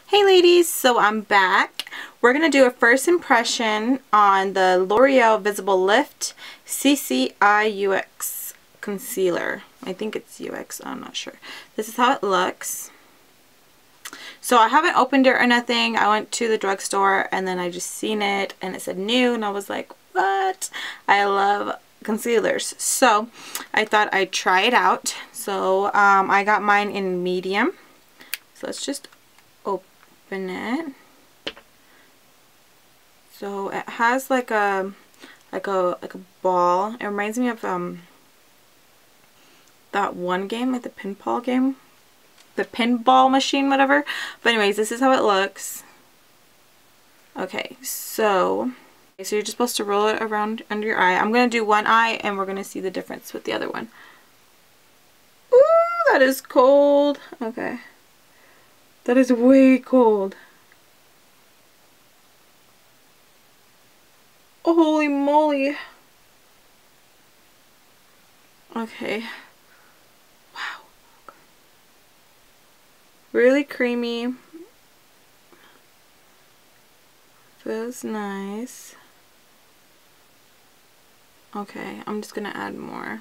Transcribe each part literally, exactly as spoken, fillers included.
Hey ladies, so I'm back. We're going to do a first impression on the L'Oreal Visible Lift C C I U X Concealer. I think it's U X, I'm not sure. This is how it looks. So I haven't opened it or nothing. I went to the drugstore and then I just seen it and it said new and I was like, what? I love concealers. So I thought I'd try it out. So um, I got mine in medium. So let's just open it. So it has like a like a like a ball. It reminds me of um that one game, like the pinball game, the pinball machine, whatever. But anyways, this is how it looks. Okay, so so you're just supposed to roll it around under your eye. I'm gonna do one eye, and we're gonna see the difference with the other one. Ooh, that is cold. Okay, that is way cold. Oh, holy moly. Okay. Wow. Really creamy. Feels nice. Okay, I'm just gonna add more.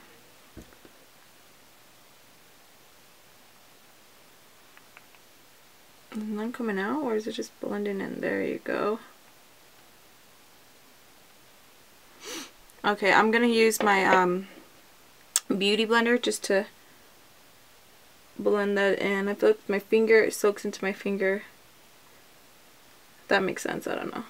Is none coming out, or is it just blending in? There you go. Okay, I'm gonna use my um, beauty blender just to blend that in. I feel like my finger, it soaks into my finger. If that makes sense, I don't know.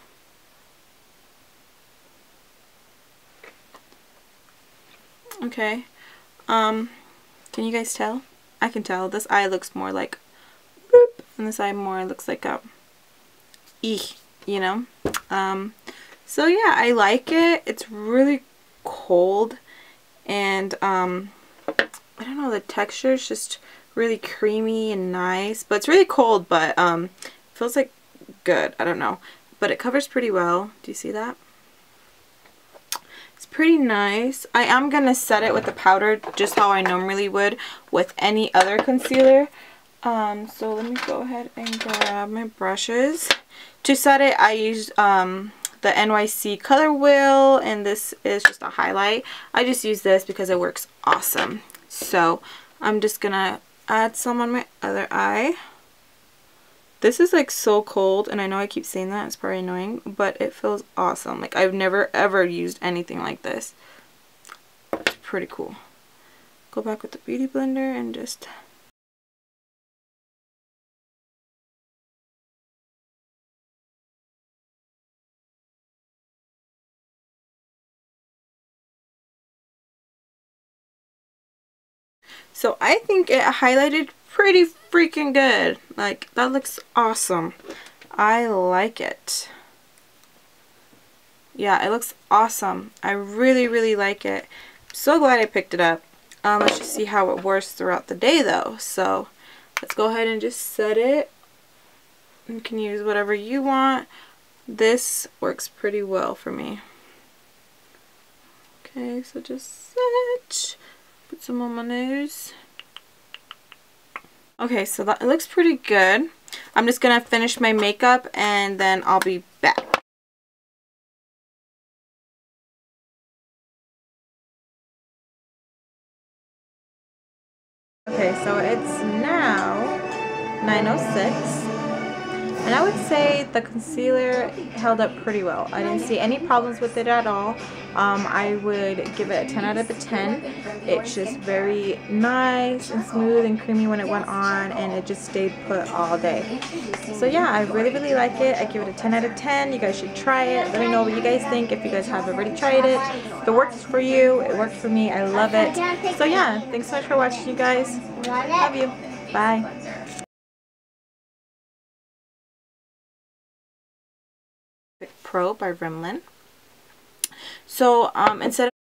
Okay, um, can you guys tell? I can tell. This eye looks more like boop, and this eye more looks like a E, you know? Um, so yeah, I like it. It's really cold, and um, I don't know, the texture is just really creamy and nice, but it's really cold, but um, feels like good. I don't know, but it covers pretty well. Do you see that? It's pretty nice. I am gonna set it with the powder just how I normally would with any other concealer. Um, so let me go ahead and grab my brushes. To set it, I used um, the N Y C Color Wheel, and this is just a highlight. I just use this because it works awesome. So I'm just gonna add some on my other eye. This is like so cold, and I know I keep saying that, it's probably annoying, but it feels awesome. Like, I've never ever used anything like this. It's pretty cool. Go back with the beauty blender and just so I think it highlighted pretty freaking good. Like, that looks awesome. I like it. Yeah, it looks awesome. I really, really like it. I'm so glad I picked it up. Um, let's just see how it works throughout the day though. So let's go ahead and just set it. You can use whatever you want. This works pretty well for me. Okay, so just set. Put some on my nose. Okay, so that it looks pretty good. I'm just gonna finish my makeup and then I'll be back. Okay, so it's now nine oh six. And I would say the concealer held up pretty well. I didn't see any problems with it at all. Um, I would give it a ten out of a ten. It's just very nice and smooth and creamy when it went on, and it just stayed put all day. So yeah, I really, really like it. I give it a ten out of ten. You guys should try it. Let me know what you guys think if you guys have already tried it. If it works for you, it works for me. I love it. So yeah, thanks so much for watching, you guys. Love you. Bye. Pro by Rimlin. So um, instead of